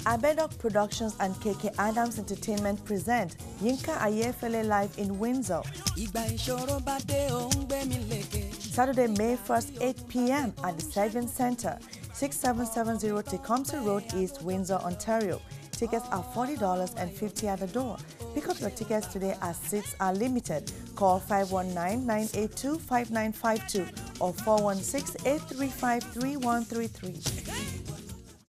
Abedok Productions and KK Adams Entertainment present Yinka Ayefele live in Windsor. Saturday, May 1st, 8 p.m. at the SERBIAN Center, 6770 TECUMSEH Road, East Windsor, Ontario. Tickets are $40 and $50 at the door. Pick up your tickets today as seats are limited. Call 519-982-5952 or 416-835-3133.